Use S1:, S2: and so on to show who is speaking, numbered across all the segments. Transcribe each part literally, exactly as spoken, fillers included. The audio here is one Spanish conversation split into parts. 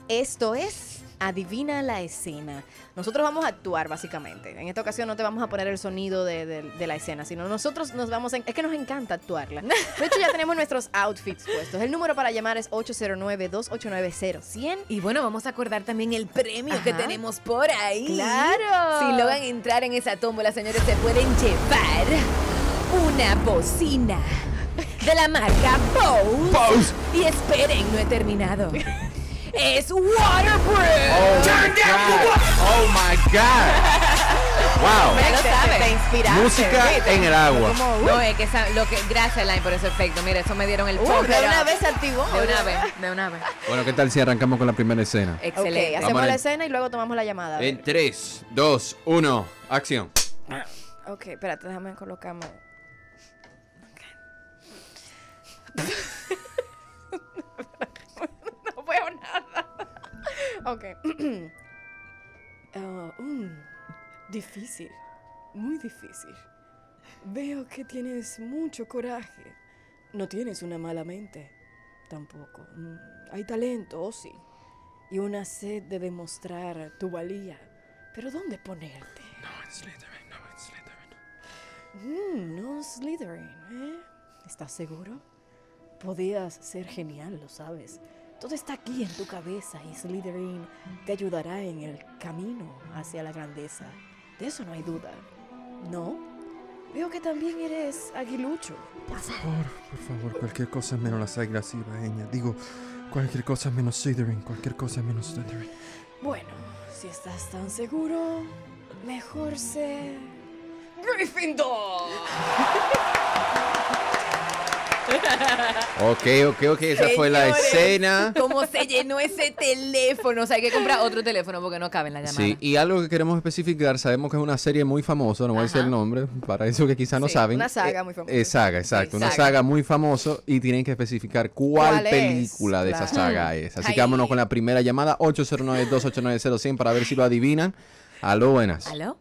S1: Esto es Adivina la escena. Nosotros vamos a actuar básicamente. En esta ocasión no te vamos a poner el sonido de, de, de la escena, sino nosotros nos vamos a... Es que nos encanta actuarla. De hecho ya tenemos nuestros outfits puestos. El número para llamar es ocho cero nueve, dos ocho nueve, cero cien.
S2: Y bueno, vamos a acordar también el premio Ajá. que tenemos por ahí.
S1: ¡Claro!
S2: Si logran entrar en esa tómbola, señores, se pueden llevar una bocina de la marca Bose.
S3: Bose.
S2: Y esperen, no he terminado. Es waterproof.
S3: Oh, Turn down. Oh my God. Wow.
S2: Ya lo sabes.
S1: Te inspiraste.
S3: Música en el agua.
S2: No, es que esa, lo que gracias, Line, por ese efecto. Mira, eso me dieron el
S1: Uh,
S2: pop.
S1: de una vez se activó.
S2: De una vez, de una vez.
S3: Bueno, ¿qué tal si arrancamos con la primera escena?
S2: Excelente.
S1: Ok, hacemos
S3: Vamos
S1: la
S3: a-
S1: escena y luego tomamos la llamada.
S3: En tres, dos, uno, acción.
S1: Ok, espérate, déjame colocarme. No veo nada. Ok. Oh, mm, difícil, muy difícil. Veo que tienes mucho coraje. No tienes una mala mente, tampoco. Mm, hay talento, oh sí, y una sed de demostrar tu valía. Pero ¿dónde ponerte?
S3: No, it's Slytherin, no, it's Slytherin.
S1: Mm, no Slytherin, ¿eh? ¿Estás seguro? Podías ser genial, lo sabes. Todo está aquí en tu cabeza y Slytherin te ayudará en el camino hacia la grandeza. De eso no hay duda. ¿No? Veo que también eres aguilucho.
S4: Por favor, por favor, cualquier cosa menos las águilas ibaeñas. Digo, cualquier cosa menos Slytherin, cualquier cosa menos Slytherin.
S1: Bueno, si estás tan seguro, mejor sé... ¡Gryffindor!
S3: Ok, ok, ok, esa fue la
S2: Señores,
S3: escena.
S2: ¿Cómo se llenó ese teléfono? O sea, hay que comprar otro teléfono porque no cabe en la llamada.
S3: Sí, y algo que queremos especificar, sabemos que es una serie muy famosa, no voy a decir
S2: Ajá.
S3: el nombre, para eso que quizás no
S2: Sí,
S3: saben.
S1: una saga
S3: Eh,
S1: muy famosa.
S3: eh, saga, exacto,
S2: Sí,
S3: una
S2: saga.
S3: saga muy famosa y tienen que especificar cuál,
S1: ¿Cuál es?
S3: película de esa
S1: Claro.
S3: saga es. Así
S2: Ay.
S3: que vámonos con la primera llamada, ocho cero nueve, dos ocho nueve, cero cien para ver si lo adivinan. Aló, buenas.
S2: ¿Aló?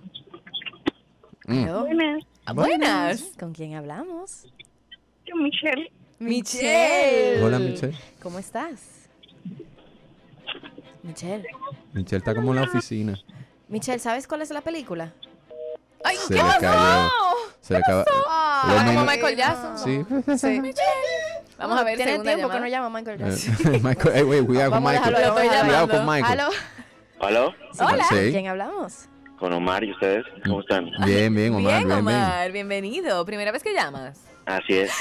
S3: Mm.
S1: ¿Aló?
S5: Buenas,
S2: Ah, Buenas.
S1: ¿Con quién hablamos?
S5: yo Michelle.
S1: Michelle.
S3: Hola, Michelle.
S1: ¿Cómo estás? Michelle.
S3: Michelle está como en la oficina.
S1: Michelle, ¿sabes cuál es la película?
S2: ¡Ay,
S3: Se
S2: qué
S3: le cayó. Se le acaba.
S1: Ah,
S3: Lo
S2: Estaba como
S3: menos-
S2: Michael Jackson.
S3: Sí.
S2: Sí. Vamos a ver,
S1: Tiene
S2: segunda
S1: tiempo
S2: llamada.
S1: que no llama Michael
S3: Eh,
S1: Jackson.
S3: Michael, eh, güey, cuidado con
S1: Vamos a
S3: Michael.
S1: dejarlo, vamos a
S3: Cuidado
S1: dejarlo.
S3: con Michael.
S1: ¿Aló?
S6: ¿Aló?
S1: Hola.
S3: Sí.
S1: ¿Con quién hablamos?
S6: Con Omar y ustedes, ¿cómo están?
S3: Bien, bien, Omar,
S2: Bien,
S3: bien, bien.
S2: Omar, bienvenido. ¿Primera vez que llamas?
S6: Así es.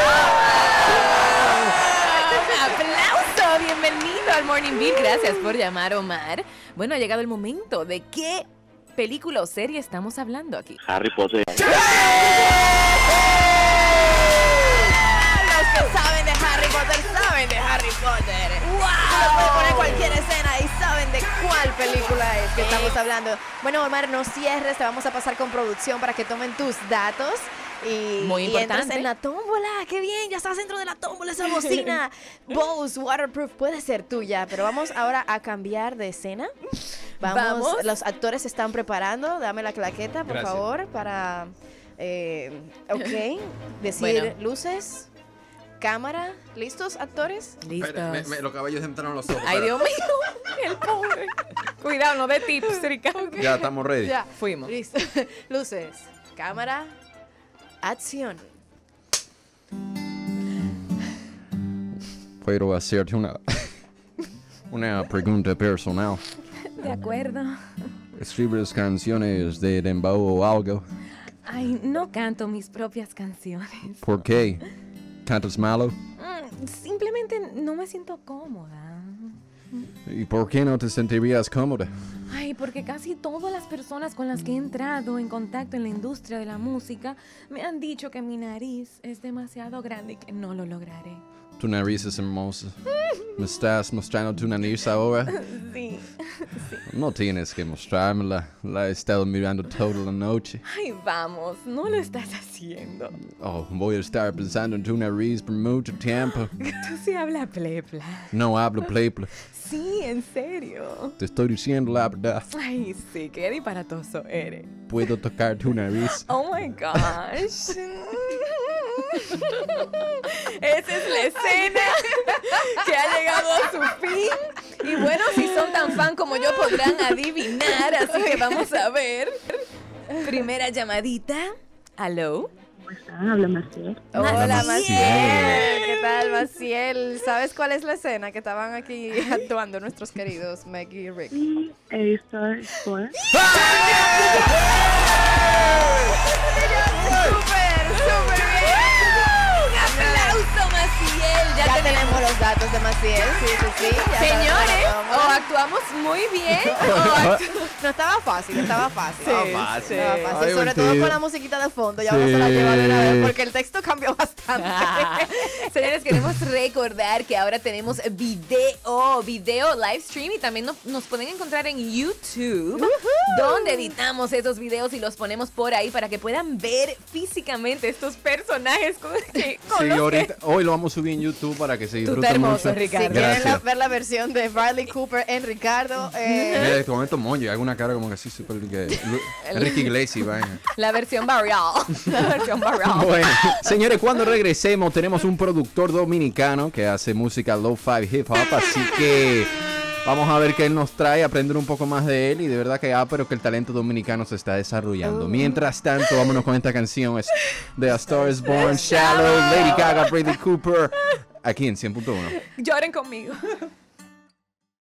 S2: ¡Aplauso! Bienvenido al Morning Beat. Gracias por llamar, Omar. Bueno, ha llegado el momento. ¿De qué película o serie estamos hablando aquí?
S6: Harry Potter.
S1: Los que saben de Harry Potter saben de Harry Potter. ¡Wow! Pueden poner cualquier escena y saben de cuál película es que estamos hablando. Bueno, Omar, no cierres, te vamos a pasar con producción para que tomen tus datos. Y,
S2: Muy
S1: y entres
S2: importante.
S1: en la tómbola. ¡Qué bien! Ya estás dentro de la tómbola, esa bocina. Bose Waterproof puede ser tuya. Pero vamos ahora a cambiar de escena. Vamos,
S2: Vamos.
S1: Los actores se están preparando. Dame la claqueta, por
S3: Gracias.
S1: favor, para... Eh, ok. Decir
S2: Bueno.
S1: luces, cámara. ¿Listos, actores?
S2: Listos.
S3: los caballos entraron los ojos.
S2: Ay, Dios mío. El pobre. Cuidado, no de tips, Ricardo.
S3: Ya estamos ready.
S1: Ya.
S2: Fuimos.
S1: Listo. Luces, cámara, acción.
S3: Quiero hacerte una, una pregunta personal.
S2: De acuerdo.
S3: ¿Escribes canciones de dembow o algo?
S2: Ay, no canto mis propias canciones.
S3: ¿Por qué? ¿Cantas malo?
S2: Mm, Simplemente no me siento cómoda.
S3: ¿Y por qué no te sentirías cómoda?
S2: Ay, porque casi todas las personas con las que he entrado en contacto en la industria de la música me han dicho que mi nariz es demasiado grande y que no lo lograré.
S3: Tu nariz es hermosa. ¿Me estás mostrando tu nariz ahora?
S2: Sí.
S3: No tienes que mostrármela. La he estado mirando toda la noche.
S2: Ay, vamos, no lo estás haciendo.
S3: Oh, voy a estar pensando en tu nariz por mucho tiempo.
S2: Tú sí hablas plepla.
S3: No hablo plepla.
S2: Sí, en serio.
S3: Te estoy diciendo la verdad.
S2: Ay, sí, qué disparatoso eres.
S3: Puedo tocar tu nariz.
S2: Oh my gosh. Esa es la escena que ha llegado a su fin. Y fan como yo podrán adivinar, así que vamos a ver. Primera llamadita. ¿Aló?
S5: ¿Cómo están? Habla Maciel.
S1: Hola,
S3: Maciel.
S1: Maciel. ¿Qué tal, Maciel? ¿Sabes cuál es la escena que estaban aquí actuando nuestros queridos Meg y Rick?
S5: Sí, he visto después.
S1: ¡Súper, súper bien!
S2: ¡Un aplauso, Maciel! Ya,
S1: Ya
S2: tenemos.
S1: tenemos los datos de Maciel, sí, sí, sí. ya
S2: Señores,
S1: sabemos.
S2: o actuamos muy bien o actu-
S1: No, estaba fácil, estaba fácil.
S3: Estaba fácil.
S1: Estaba fácil,
S3: Ay,
S1: sobre todo
S3: divertido.
S1: con la musiquita de fondo. Ya
S3: Sí.
S1: vamos a la llevar de una vez porque el texto cambió bastante.
S2: Señores, queremos recordar que ahora tenemos video, video live stream y también nos, nos pueden encontrar en YouTube, donde editamos esos videos y los ponemos por ahí para que puedan ver físicamente estos personajes con, que, con
S3: Sí,
S2: los que-
S3: ahorita, hoy lo vamos a subir en YouTube para que se
S2: Tú
S3: disfrute
S2: estás hermoso,
S3: mucho.
S2: Ricardo.
S1: Si quieren la-
S3: Gracias.
S1: ver la versión de Bradley Cooper en Ricardo, eh,
S4: Mira, este momento Monjo, hago una cara como que así súper que Enrique Iglesias, vaina.
S2: la versión barrial. La versión barrial.
S3: Bueno, señores, cuando regresemos tenemos un productor dominicano que hace música low-fi hip hop, así que vamos a ver qué él nos trae, aprender un poco más de él y de verdad que ah, pero que el talento dominicano se está desarrollando. Mientras tanto, vámonos con esta canción, es de A Star Is Born, Shallow, Lady Gaga, Bradley Cooper, aquí en cien punto uno.
S2: Lloren conmigo.